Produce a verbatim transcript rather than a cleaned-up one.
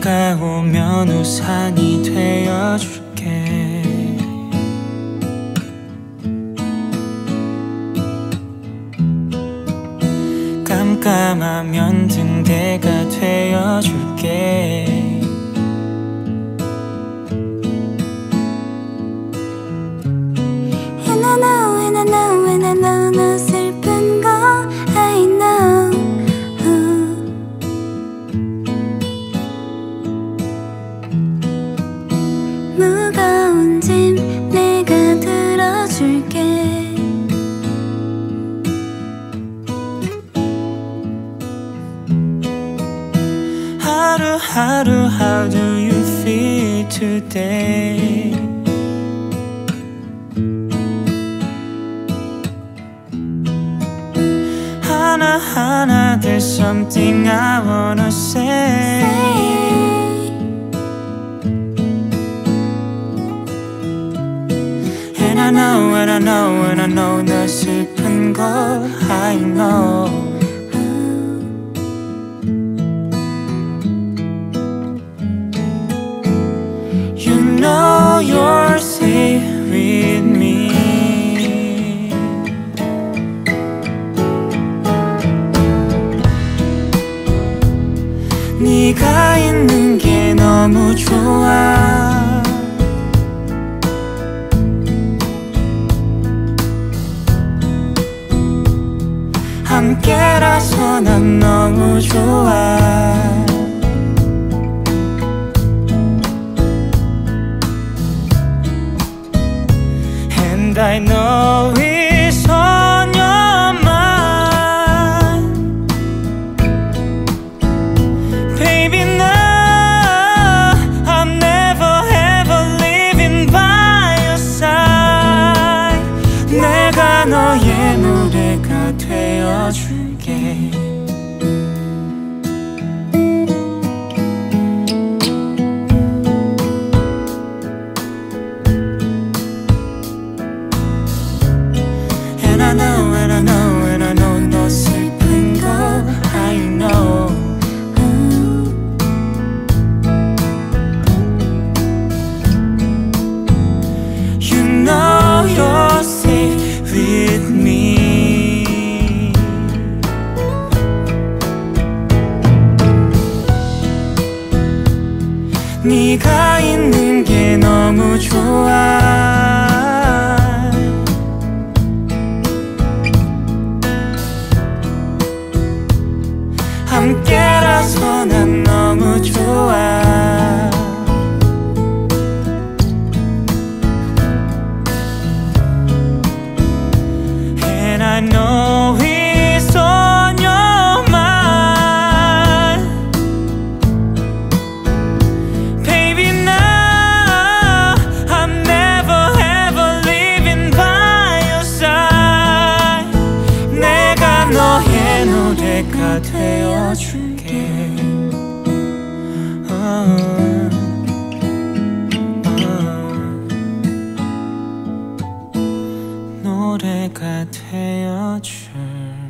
비가 오면 우산이 되어줄게. 깜깜하면 등대가 되어줄게. And I know, and I know, and I know 너 슬픈 거 I know. 무거운 짐 내가 들어줄게. 하루하루 how do you feel today? 하나하나 there's something I wanna say. And I know, and I know, and I know 너 슬픈 거 I know. You know you're safe with me. 네가 있는 게 너무 좋아. 함께라서 난 너무 좋아. And I know it's on your mind. Baby, no, I'm never ever leaving by your side. 내가 너의 노래가 되어줄게. And I know, and I know, and I know 너 슬픈 거 I know. You know you're safe with me. 네가 있는 게 너무 좋아. 함께라서 난 너무 좋아. And I know it's on your mind. Baby, no, I'm never ever leaving by your side. 내가 너의 노래가 되어줄게. oh, oh. 노래가 되어줄게.